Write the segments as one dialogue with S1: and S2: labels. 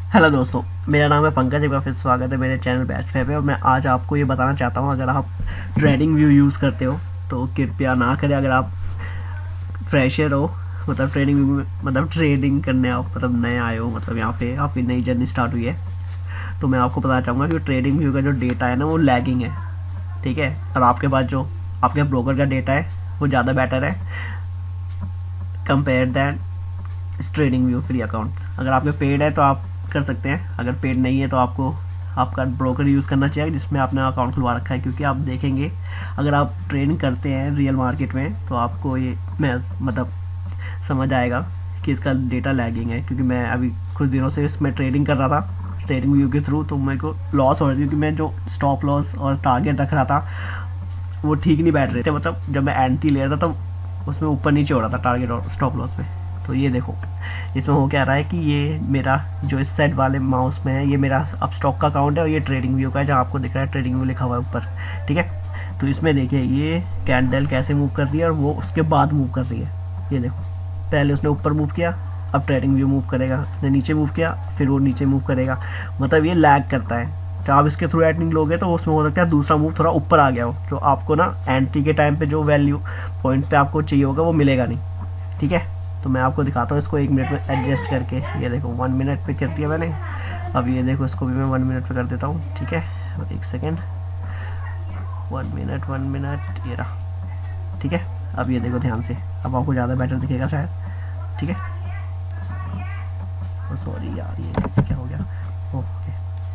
S1: Hello दोस्तों, मेरा नाम है पंकज। एक बार फिर स्वागत है मेरे चैनल बैच पे। और मैं आज आपको ये बताना चाहता हूँ, अगर आप ट्रेडिंग व्यू यूज़ करते हो तो कृपया ना करें। अगर आप फ्रेशर हो, मतलब ट्रेडिंग व्यू मतलब ट्रेडिंग करने आप मतलब नए आए हो, मतलब यहाँ पे आपकी नई जर्नी स्टार्ट हुई है, तो मैं आपको बताना चाहूँगा कि ट्रेडिंग व्यू का जो डेटा है ना वो लैगिंग है। ठीक है, और आपके पास जो आपके ब्रोकर का डेटा है वो ज़्यादा बेटर है compare than trading view free accounts. अगर आपके पेड है तो आप कर सकते हैं, अगर पेड नहीं है तो आपको आपका ब्रोकर यूज़ करना चाहिए जिसमें आपने अकाउंट खुलवा रखा है। क्योंकि आप देखेंगे, अगर आप ट्रेडिंग करते हैं रियल मार्केट में तो आपको ये मैं मतलब समझ आएगा कि इसका डेटा लैगिंग है। क्योंकि मैं अभी कुछ दिनों से इसमें ट्रेडिंग कर रहा था ट्रेडिंग व्यू के थ्रू, तो मेरे को लॉस हो रही थी क्योंकि मैं जो स्टॉप लॉस और टारगेट रख रहा था वो ठीक नहीं बैठ रहे थे। मतलब जब मैं एंट्री ले रहा था तब उसमें ऊपर नीचे हो रहा था टारगेट और स्टॉप लॉस में। तो ये देखो, इसमें हो क्या रहा है कि ये मेरा जो इस सेट वाले माउस में है ये मेरा अब स्टॉक का अकाउंट है और ये ट्रेडिंग व्यू का है जहाँ आपको दिख रहा है ट्रेडिंग व्यू लिखा हुआ है ऊपर। ठीक है, तो इसमें देखिए ये कैंडल कैसे मूव कर रही है और वो उसके बाद मूव कर रही है। ये देखो, पहले उसने ऊपर मूव किया, अब ट्रेडिंग व्यू मूव करेगा, उसने नीचे मूव किया, फिर वो नीचे मूव करेगा। मतलब ये लैग करता है। जब आप इसके थ्रू एंट्री लोगे तो उसमें हो सकता है दूसरा मूव थोड़ा ऊपर आ गया हो, जो आपको ना एंट्री के टाइम पे जो वैल्यू पॉइंट पे आपको चाहिए होगा वो मिलेगा नहीं। ठीक है, तो मैं आपको दिखाता हूँ इसको 1 मिनट में एडजस्ट करके। ये देखो 1 मिनट पे कर दिया मैंने। अब ये देखो इसको भी मैं 1 मिनट पे कर देता हूँ। ठीक है, 1 सेकेंड, 1 मिनट ये रहा। ठीक है, अब ये देखो ध्यान से, अब आपको ज़्यादा बेटर दिखेगा शायद। ठीक है, सॉरी यार ये क्या हो गया। ओके,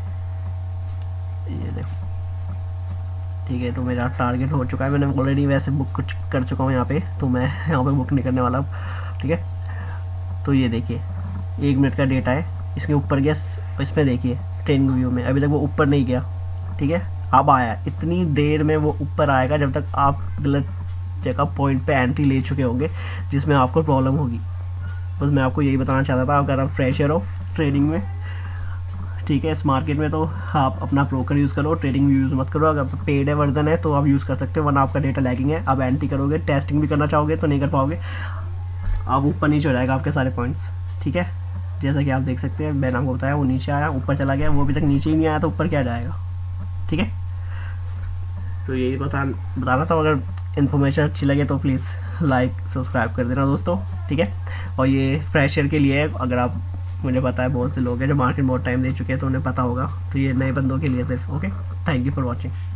S1: ये देखो। ठीक है, तो मेरा टारगेट हो चुका है, मैंने ऑलरेडी वैसे बुक कुछ कर चुका हूँ यहाँ पे, तो मैं यहाँ पे बुक नहीं करने वाला अब। ठीक है, तो ये देखिए 1 मिनट का डेटा है, इसके ऊपर गया। इसमें देखिए ट्रेनिंग व्यू में अभी तक वो ऊपर नहीं गया। ठीक है, अब आया, इतनी देर में वो ऊपर आएगा जब तक आप गलत जगह पॉइंट पे एंट्री ले चुके होंगे जिसमें आपको प्रॉब्लम होगी। बस मैं आपको यही बताना चाहता था, अगर आप फ्रेशर हो ट्रेडिंग में, ठीक है, इस मार्केट में, तो आप अपना ब्रोकर यूज़ करो, ट्रेडिंग व्यू यूज़ मत करो। अगर पेड है वर्जन है तो आप यूज़ कर सकते हो, वरना आपका डेटा लैगिंग है। आप एंट्री करोगे, टेस्टिंग भी करना चाहोगे तो नहीं कर पाओगे, आप ऊपर नीचे हो जाएगा आपके सारे पॉइंट्स। ठीक है, जैसा कि आप देख सकते हैं मैंने आपको बताया, वो नीचे आया, ऊपर चला गया, वो अभी तक नीचे ही नहीं आया तो ऊपर क्या जाएगा। ठीक है, तो यही बताना था। अगर इन्फॉर्मेशन अच्छी लगे तो प्लीज़ लाइक सब्सक्राइब कर देना दोस्तों। ठीक है, और ये फ्रेशर के लिए है, अगर आप, मुझे पता है बहुत से लोग हैं जो मार्केट बहुत टाइम दे चुके हैं तो उन्हें पता होगा, तो ये नए बंदों के लिए सिर्फ। Okay, thank you for watching.